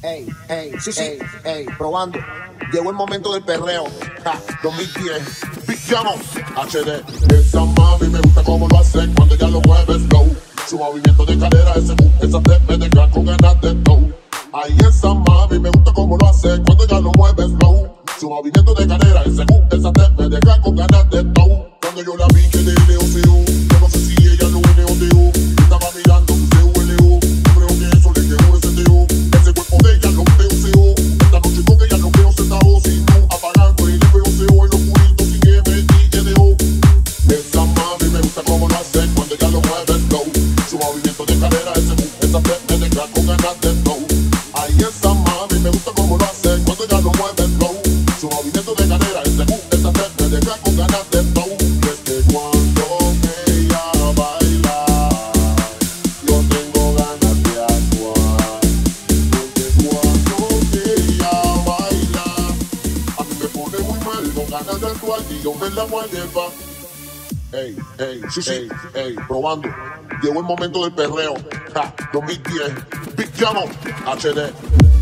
Ey, ey, sí, sí, ey, probando. Llegó el momento del perreo. 2010. Pillamos HD. Esa mami me gusta como lo hace cuando ella lo mueve slow. Su movimiento de cadera, esa step me deja con ganas de flow. Ay, esa mami me gusta como lo hace cuando ella lo mueve slow. Su movimiento de cadera, esa step me deja con ganas de flow. Cuando yo la vi que de Leo, yo no sé si ella lo NOTU. Estaba mirando su CULU. Yo creo que eso le quedó ese TU. Ese cuerpo de ella lo PUCU. Esta noche con ella lo veo sentado sin luz, apagando el FUCU en los puritos sin MIDO. Esa mami me gusta como lo hace cuando ella lo mueve slow. Su movimiento de cadera, esa step me deja con ganas de flow. Ay, esa mami me gusta como lo hace cuando ella lo mueve slow. Su movimiento de cadera, esa step me deja con ganas de flow. Desde cuando ella baila, yo tengo ganas de actuar. Desde cuando ella baila, a mí me pone muy mal con ganas de actuar y yo me la voy a llevar. Ey, ey, sí, sí, ey, probando. Llegó el momento del perreo. 2010. Pillamos HD.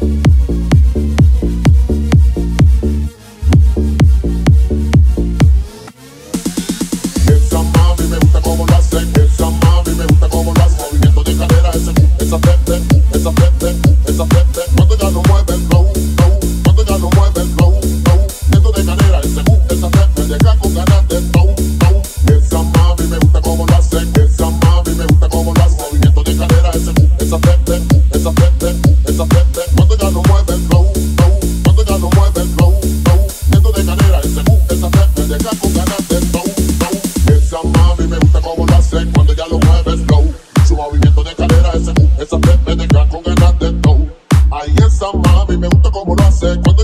Esa mami me gusta como lo hace. Esa mami me gusta como lo hace. Movimiento de cadera, esa pepe. Cuando ya lo mueve el flow, cuando ya lo mueve el flow. Movimiento de cadera, esa pepe. Me deja con ganas de flow. Esa mami me gusta como lo hace. Esa mami me gusta como lo hace. Movimiento de cadera, esa pepe. Cuando ya lo mueve el flow, cuando ya lo mueve el flow. Movimiento de cadera, esa pepe. Me deja con ganas de flow. Esa mami me gusta como lo hace cuando ya lo mueve slow. Su movimiento de cadera, esa step me deja con ganas de flow. Ay, esa mami me gusta como lo hace cuando